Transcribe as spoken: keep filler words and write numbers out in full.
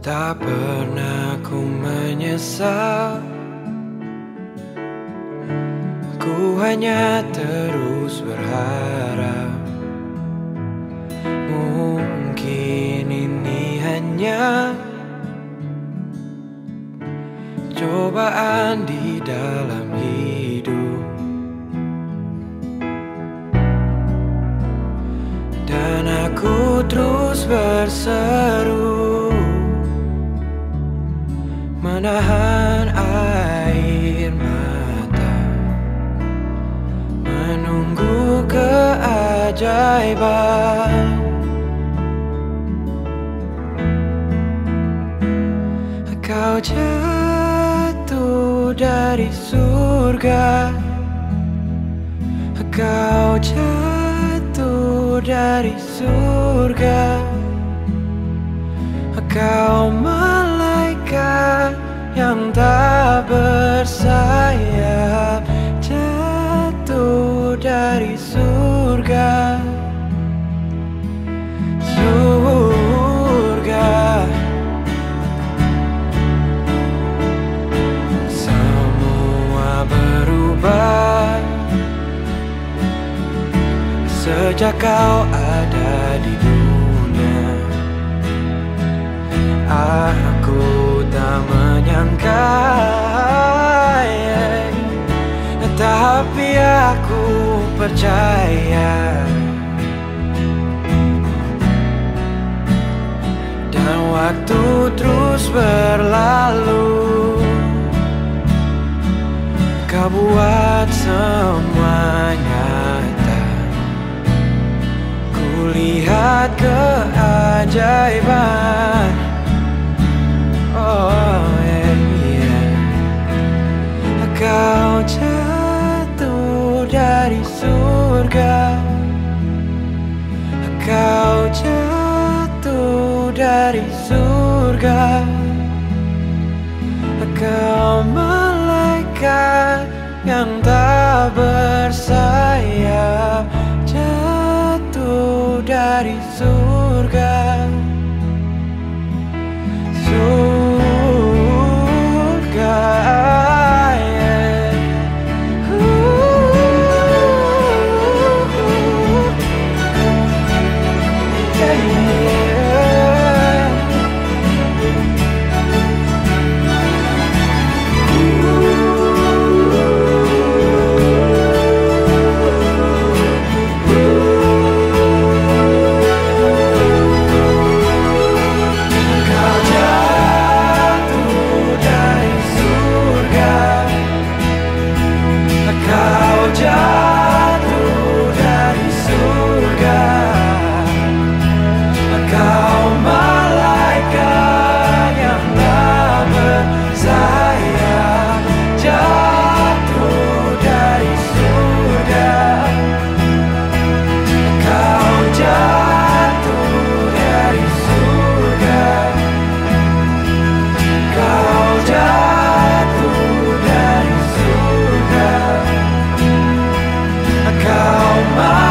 Tak pernah ku menyesal, ku hanya terus berharap mungkin ini hanya cobaan di dalam hidup. Dan aku terus berseru, menahan air mata, menunggu keajaiban. Kau jatuh dari surga, kau jatuh dari surga, kau malaikat yang tak bersayap, jatuh dari surga. Surga, semua berubah sejak kau ada di dunia. Aku tak menyangka, yeah, tapi aku percaya. Dan waktu terus berlalu, kau buat semua nyata. Kulihat keajaiban. Oh yeah, yeah. Kau jatuh dari surga, kau jatuh dari surga, kau malaikat yang tak bersayap, jatuh dari surga. Surga, yeah. Ooh, yeah. Kau